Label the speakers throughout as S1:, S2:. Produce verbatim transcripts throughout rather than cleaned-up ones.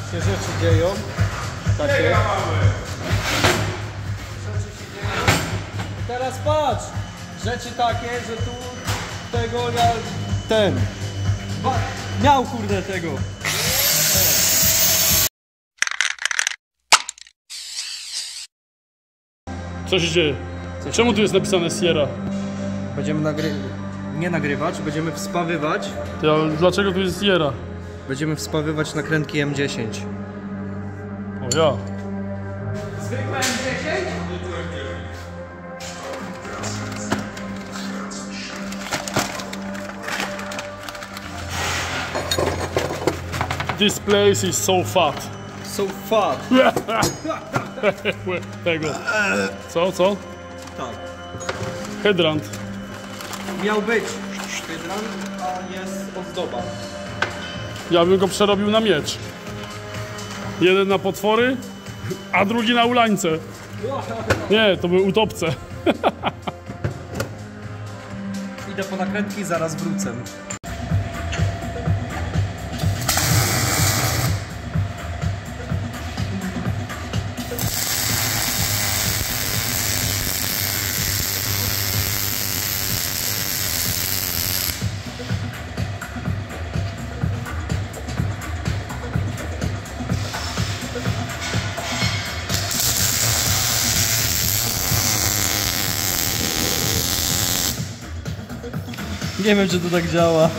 S1: się rzeczy dzieją. Takie. Rzeczy się dzieją. Teraz patrz! Rzeczy takie, że tu tego ja... ten. Ba miał kurde tego.
S2: Co się dzieje? Czemu tu jest napisane Sierra?
S1: Będziemy nagry... nie nagrywać, będziemy wspawywać.
S2: Ty, ale dlaczego tu jest Sierra?
S1: Będziemy wspawywać nakrętki M dziesięć.
S2: O ja.
S1: Zwykłe M dziesięć?
S2: This place is so fat.
S1: So fat.
S2: Tego. Co, co?
S1: Tak.
S2: Hydrant.
S1: Miał być hydrant, a jest ozdoba.
S2: Ja bym go przerobił na miecz. Jeden na potwory, a drugi na ulańce. Nie, to były utopce.
S1: Idę po nakrętki, zaraz wrócę. Nie wiem, czy to tak działa.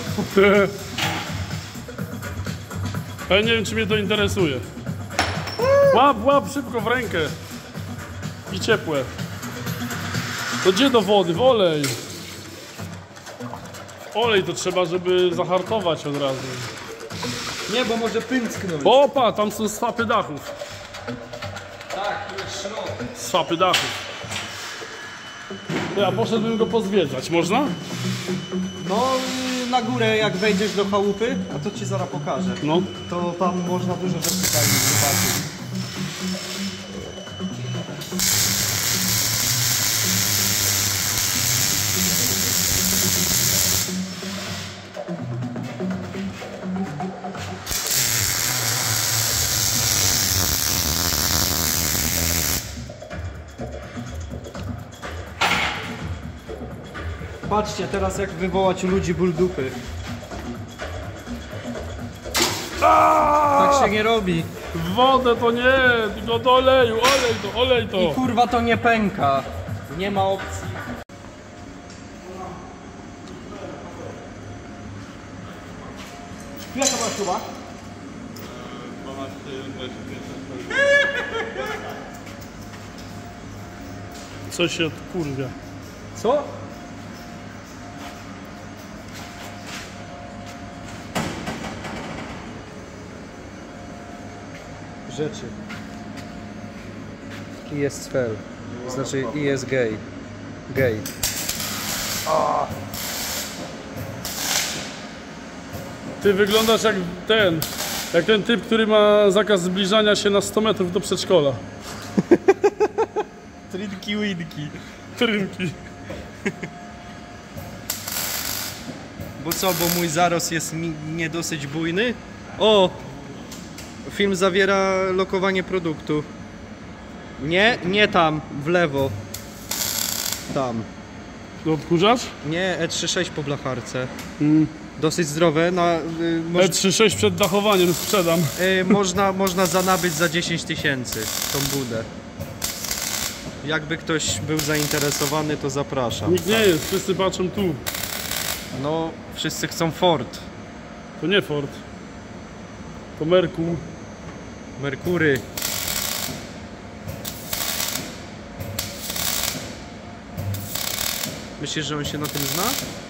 S2: Ja nie wiem, czy mnie to interesuje. Łap, łap szybko w rękę. I ciepłe. To gdzie do wody? W olej. W olej to trzeba, żeby zahartować od razu.
S1: Nie, bo może pęcknąć.
S2: Opa, tam są swapy dachów.
S1: Tak, tu jest szrot.
S2: Swapy dachów. To ja poszedłbym go pozwiedzać. Można?
S1: No, na górę jak wejdziesz do chałupy, a to ci zaraz pokażę.
S2: No.
S1: To tam można dużo rzeczy fajnych zobaczyć. Patrzcie teraz, jak wywołać u ludzi ból dupy. Tak się nie robi.
S2: W wodę to nie, tylko do oleju, olej to, olej to.
S1: I kurwa to nie pęka. Nie ma opcji. Jaka masz śruba?
S2: Coś się odkurwia.
S1: Co? Rzeczy. I jest fel. Znaczy i jest gay. Gay.
S2: Ty wyglądasz jak ten, jak ten typ, który ma zakaz zbliżania się na sto metrów do przedszkola.
S1: Trinki winki.
S2: Trynki.
S1: Bo co, bo mój zarost jest mi nie dosyć bujny? O! Film zawiera lokowanie produktu. Nie, nie tam, w lewo. Tam.
S2: Odkurzacz?
S1: Nie, E trzydzieści sześć po blacharce.
S2: Mm.
S1: Dosyć zdrowe. Na, y, moż,
S2: E trzydzieści sześć przed dachowaniem sprzedam.
S1: y, można, można zanabyć za dziesięć tysięcy tą budę. Jakby ktoś był zainteresowany, to zapraszam.
S2: Nikt nie jest, wszyscy patrzą tu.
S1: No, wszyscy chcą Ford.
S2: To nie Ford. To Merkur.
S1: Merkury. Myślisz, że on się na tym zna?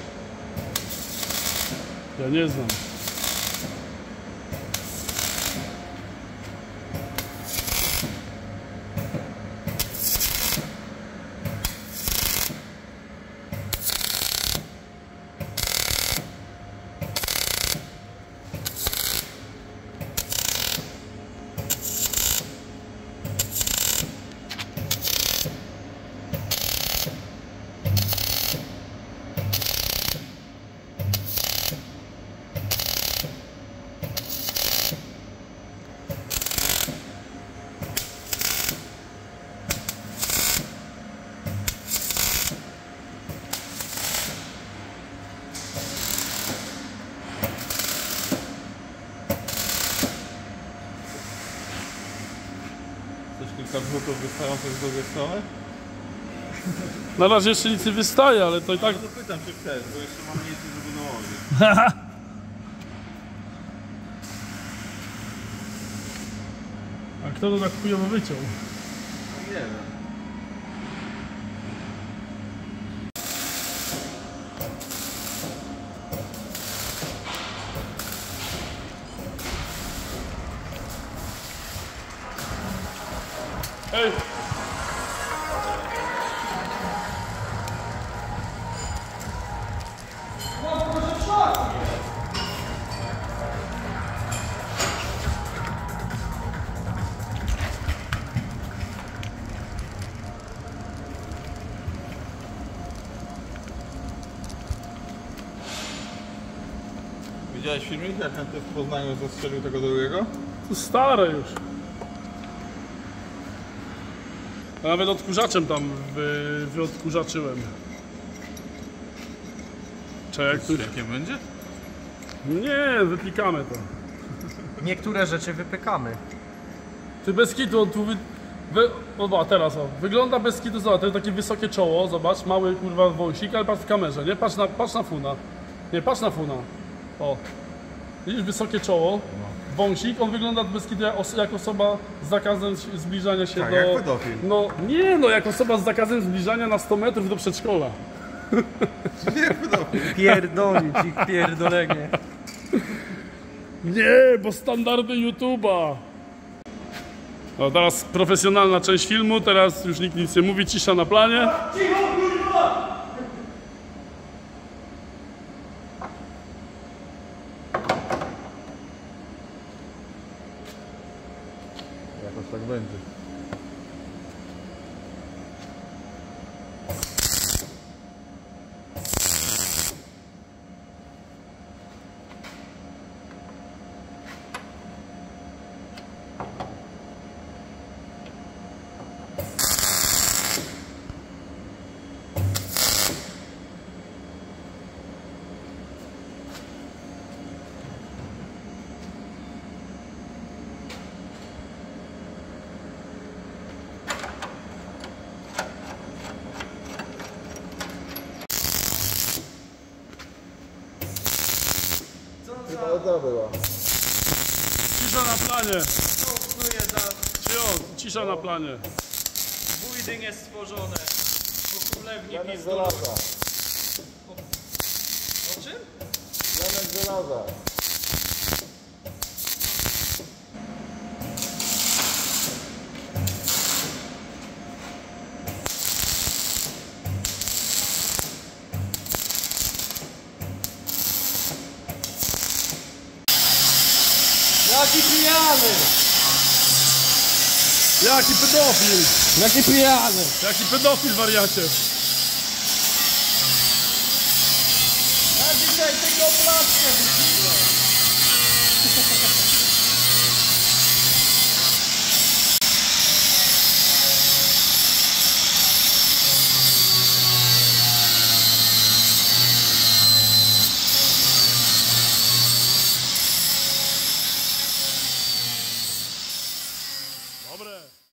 S2: Ja nie znam.
S3: kilka wrzutów wystających z drugiej strony?
S2: Na razie jeszcze nic nie wystaje, ale to i tak...
S3: No to pytam, czy chcesz, bo jeszcze mam miejsce, żeby dołożyć.
S2: A kto to tak chujowo wyciął?
S3: Nie wiem.
S2: Ej!
S3: Widziałeś filmik, jak ten typ w Poznaniu zastrzelił tego drugiego?
S2: To stare już. A nawet odkurzaczem tam wy, wyodkurzaczyłem. Czy jak tu...
S3: Jakie będzie?
S2: Nie, wypikamy to.
S1: Niektóre rzeczy wypykamy.
S2: Ty bez kitu, on tu wy... wy... O, a teraz o. Wygląda bez kitu, zobacz, to jest takie wysokie czoło, zobacz, mały kurwa wąsik, ale patrz w kamerze, nie? Patrz na, patrz na funa. Nie, patrz na funa. O. Widzisz wysokie czoło, wąsik, on wygląda bez kitu jak, os jak osoba z zakazem zbliżania się
S3: Tak,
S2: do...
S3: jak pedofil.
S2: No, nie no, jak osoba z zakazem zbliżania na sto metrów do przedszkola.
S3: Nie, pedofil.
S1: Pierdolić ich pierdolenie.
S2: Nie, bo standardy YouTube'a. No teraz profesjonalna część filmu, teraz już nikt nic nie mówi, cisza na planie.
S1: Cicho, kurwa!
S3: Jakoś tak będzie. To była.
S2: Cisza na planie.
S1: Dziękuję za
S2: Cio, cisza na planie.
S1: budynie stworzone. Po królewni
S3: Janek
S1: pistolowej.
S3: żelaza.
S1: O czym?
S3: Janek żelaza.
S1: Jaki pijany!
S2: Jaki pedofil!
S1: Jaki pijany!
S2: Jaki pedofil, wariacie!
S1: Ja dzisiaj tylko plaskę wypiłem.
S2: Dobre.